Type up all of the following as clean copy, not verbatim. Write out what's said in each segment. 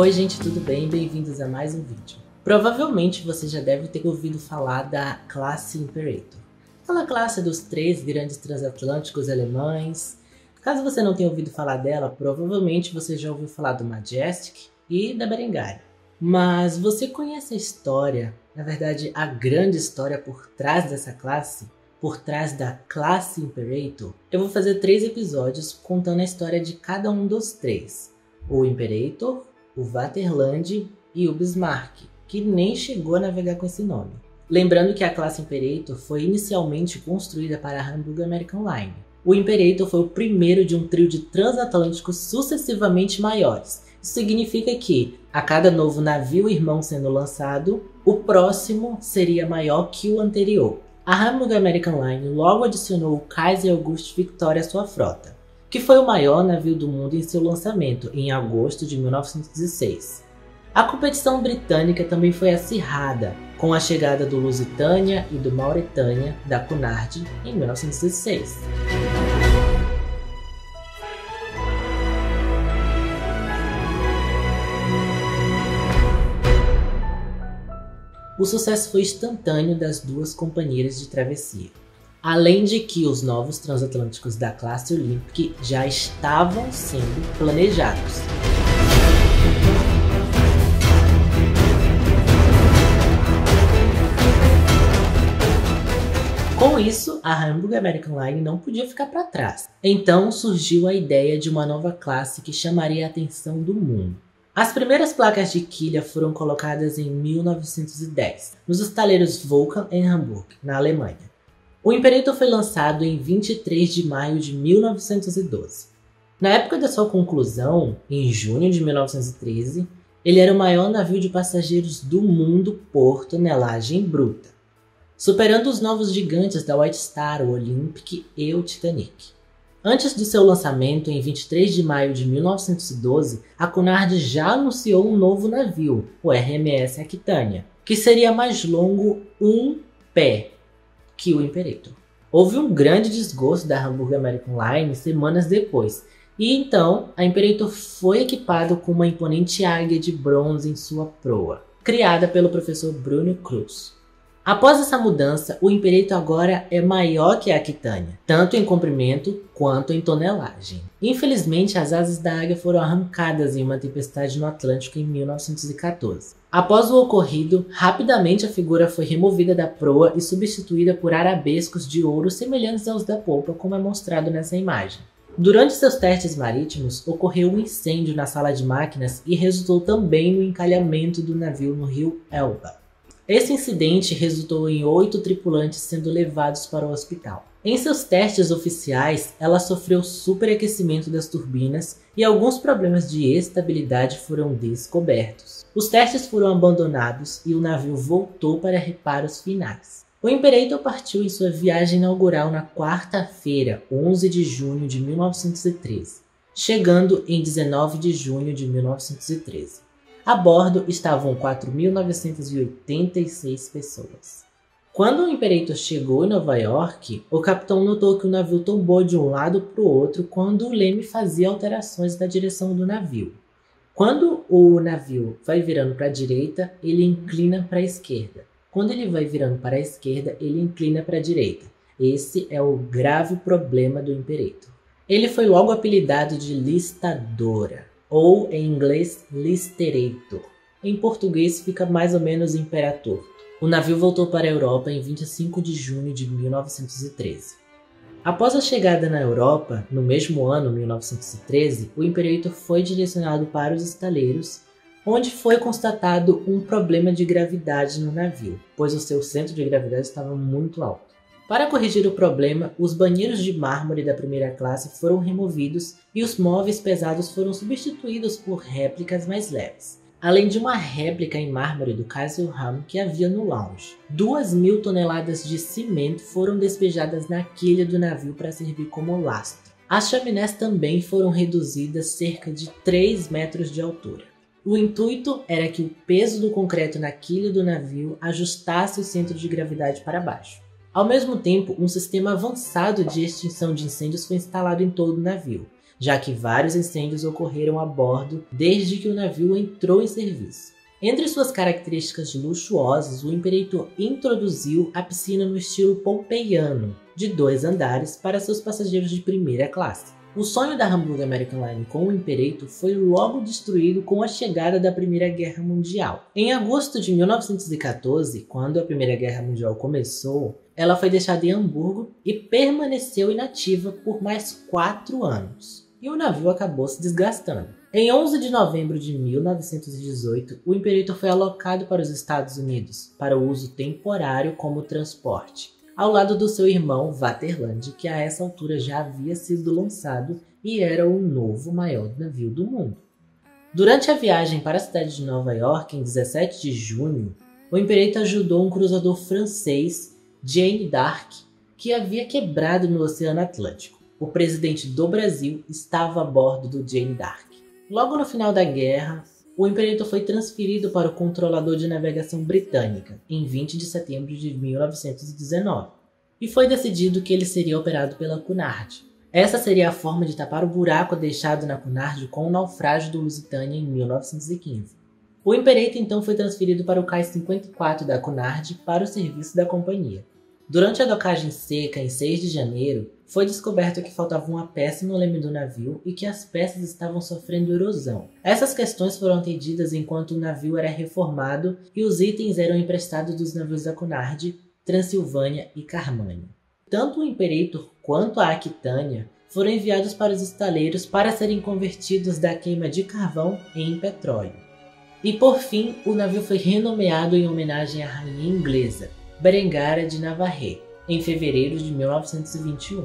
Oi gente, tudo bem? Bem-vindos a mais um vídeo. Provavelmente você já deve ter ouvido falar da classe Imperator. Aquela classe dos 3 grandes transatlânticos alemães. Caso você não tenha ouvido falar dela, provavelmente você já ouviu falar do Majestic e da Berengaria. Mas você conhece a história, na verdade a grande história por trás dessa classe? Por trás da classe Imperator? Eu vou fazer 3 episódios contando a história de cada um dos 3. O Imperator, o Vaterland e o Bismarck, que nem chegou a navegar com esse nome. Lembrando que a classe Imperator foi inicialmente construída para a Hamburg American Line. O Imperator foi o primeiro de um trio de transatlânticos sucessivamente maiores. Isso significa que, a cada novo navio irmão sendo lançado, o próximo seria maior que o anterior. A Hamburg American Line logo adicionou o Kaiser August Victoria à sua frota, que foi o maior navio do mundo em seu lançamento, em agosto de 1906. A competição britânica também foi acirrada, com a chegada do Lusitânia e do Mauretânia da Cunard em 1906. O sucesso foi instantâneo das duas companhias de travessia, além de que os novos transatlânticos da classe Olympic já estavam sendo planejados. Com isso, a Hamburg American Line não podia ficar para trás. Então surgiu a ideia de uma nova classe que chamaria a atenção do mundo. As primeiras placas de quilha foram colocadas em 1910, nos estaleiros Vulcan em Hamburg, na Alemanha. O Imperator foi lançado em 23 de maio de 1912. Na época da sua conclusão, em junho de 1913, ele era o maior navio de passageiros do mundo por tonelagem bruta, superando os novos gigantes da White Star, o Olympic e o Titanic. Antes do seu lançamento, em 23 de maio de 1912, a Cunard já anunciou um novo navio, o RMS Aquitânia, que seria mais longo um pé que o Imperator. Houve um grande desgosto da Hamburg American Line semanas depois, e então a Imperator foi equipado com uma imponente águia de bronze em sua proa, criada pelo professor Bruno Cruz. Após essa mudança, o Imperator agora é maior que a Aquitânia, tanto em comprimento quanto em tonelagem. Infelizmente, as asas da águia foram arrancadas em uma tempestade no Atlântico em 1914. Após o ocorrido, rapidamente a figura foi removida da proa e substituída por arabescos de ouro semelhantes aos da polpa, como é mostrado nessa imagem. Durante seus testes marítimos, ocorreu um incêndio na sala de máquinas e resultou também no encalhamento do navio no rio Elba. Esse incidente resultou em 8 tripulantes sendo levados para o hospital. Em seus testes oficiais, ela sofreu superaquecimento das turbinas e alguns problemas de estabilidade foram descobertos. Os testes foram abandonados e o navio voltou para reparos finais. O Imperator partiu em sua viagem inaugural na quarta-feira, 11 de junho de 1913, chegando em 19 de junho de 1913. A bordo estavam 4.986 pessoas. Quando o Imperator chegou em Nova York, o capitão notou que o navio tombou de um lado para o outro quando o leme fazia alterações na direção do navio. Quando o navio vai virando para a direita, ele inclina para a esquerda. Quando ele vai virando para a esquerda, ele inclina para a direita. Esse é o grave problema do Imperator. Ele foi logo apelidado de listadora, ou em inglês Listerator. Em português fica mais ou menos Imperator. O navio voltou para a Europa em 25 de junho de 1913. Após a chegada na Europa, no mesmo ano, 1913, o Imperator foi direcionado para os estaleiros, onde foi constatado um problema de gravidade no navio, pois o seu centro de gravidade estava muito alto. Para corrigir o problema, os banheiros de mármore da primeira classe foram removidos e os móveis pesados foram substituídos por réplicas mais leves, além de uma réplica em mármore do Kaiserraum que havia no lounge. 2.000 toneladas de cimento foram despejadas na quilha do navio para servir como lastro. As chaminés também foram reduzidas cerca de 3 metros de altura. O intuito era que o peso do concreto na quilha do navio ajustasse o centro de gravidade para baixo. Ao mesmo tempo, um sistema avançado de extinção de incêndios foi instalado em todo o navio, já que vários incêndios ocorreram a bordo desde que o navio entrou em serviço. Entre suas características luxuosas, o Imperator introduziu a piscina no estilo pompeiano, de 2 andares, para seus passageiros de primeira classe. O sonho da Hamburg American Line com o Imperator foi logo destruído com a chegada da Primeira Guerra Mundial. Em agosto de 1914, quando a Primeira Guerra Mundial começou, ela foi deixada em Hamburgo e permaneceu inativa por mais 4 anos. E o navio acabou se desgastando. Em 11 de novembro de 1918, o Imperator foi alocado para os Estados Unidos, para o uso temporário como transporte, ao lado do seu irmão Vaterland, que a essa altura já havia sido lançado e era o novo maior navio do mundo. Durante a viagem para a cidade de Nova York, em 17 de junho, o Imperator ajudou um cruzador francês, Jeanne d'Arc, que havia quebrado no Oceano Atlântico. O presidente do Brasil estava a bordo do Jeanne d'Arc. Logo no final da guerra, o Imperator foi transferido para o controlador de navegação britânica, em 20 de setembro de 1919, e foi decidido que ele seria operado pela Cunard. Essa seria a forma de tapar o buraco deixado na Cunard com o naufrágio do Lusitânia em 1915. O Imperator então foi transferido para o cais 54 da Cunard para o serviço da companhia. Durante a docagem seca, em 6 de janeiro, foi descoberto que faltava uma peça no leme do navio e que as peças estavam sofrendo erosão. Essas questões foram atendidas enquanto o navio era reformado e os itens eram emprestados dos navios da Cunard, Transilvânia e Carmania. Tanto o Imperator quanto a Aquitânia foram enviados para os estaleiros para serem convertidos da queima de carvão em petróleo. E por fim, o navio foi renomeado em homenagem à rainha inglesa, Berengária de Navarre, em fevereiro de 1921.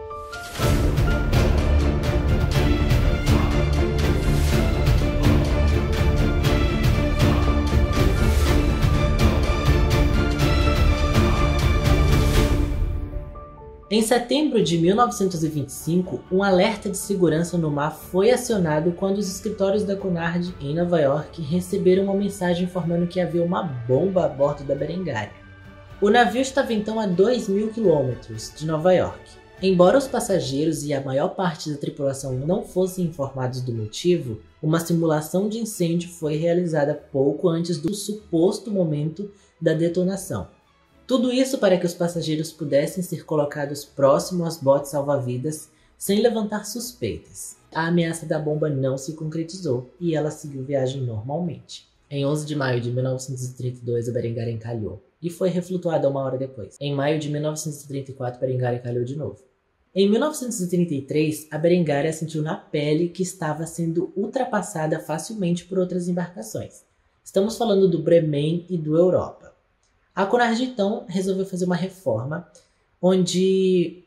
Em setembro de 1925, um alerta de segurança no mar foi acionado quando os escritórios da Cunard em Nova York receberam uma mensagem informando que havia uma bomba a bordo da Berengária. O navio estava então a 2.000 quilômetros de Nova York. Embora os passageiros e a maior parte da tripulação não fossem informados do motivo, uma simulação de incêndio foi realizada pouco antes do suposto momento da detonação. Tudo isso para que os passageiros pudessem ser colocados próximo aos botes salva-vidas sem levantar suspeitas. A ameaça da bomba não se concretizou e ela seguiu viagem normalmente. Em 11 de maio de 1932, a Berengária encalhou e foi reflutuada 1 hora depois. Em maio de 1934, a Berengária encalhou de novo. Em 1933, a Berengária sentiu na pele que estava sendo ultrapassada facilmente por outras embarcações. Estamos falando do Bremen e do Europa. A Cunard então resolveu fazer uma reforma onde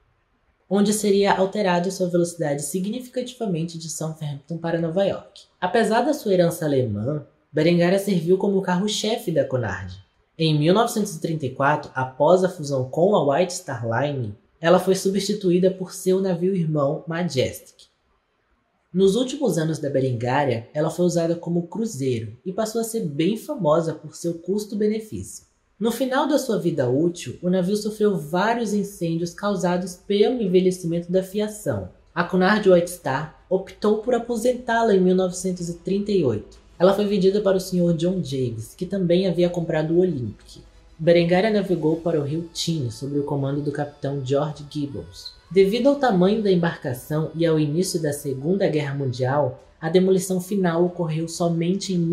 seria alterado sua velocidade significativamente de Southampton para Nova York. Apesar da sua herança alemã, Berengária serviu como carro-chefe da Cunard. Em 1934, após a fusão com a White Star Line, ela foi substituída por seu navio-irmão Majestic. Nos últimos anos da Berengária, ela foi usada como cruzeiro e passou a ser bem famosa por seu custo-benefício. No final da sua vida útil, o navio sofreu vários incêndios causados pelo envelhecimento da fiação. A Cunard White Star optou por aposentá-la em 1938. Ela foi vendida para o Sr. John James, que também havia comprado o Olympic. Berengária navegou para o rio Tyne sob o comando do capitão George Gibbons. Devido ao tamanho da embarcação e ao início da Segunda Guerra Mundial, a demolição final ocorreu somente em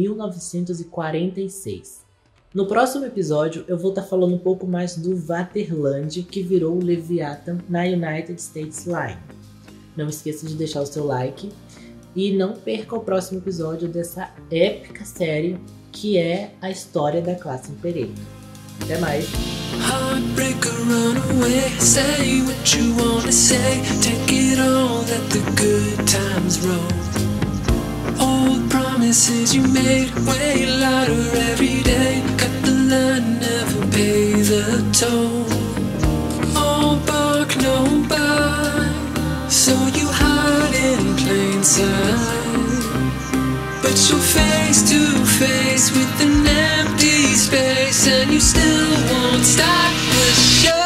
1946. No próximo episódio, eu vou estar falando um pouco mais do Vaterland, que virou o Leviathan na United States Line. Não esqueça de deixar o seu like e não perca o próximo episódio dessa épica série que é a história da classe Imperator. Até mais! Heartbreaker, run away, say what you wanna say, take it all, let the good times roll. Old promises you made, way louder every day, cut the line, never pay the toll. All bark, no bite, so you hide in plain sight, but you're face to face with an empty space, and you still won't stop the show.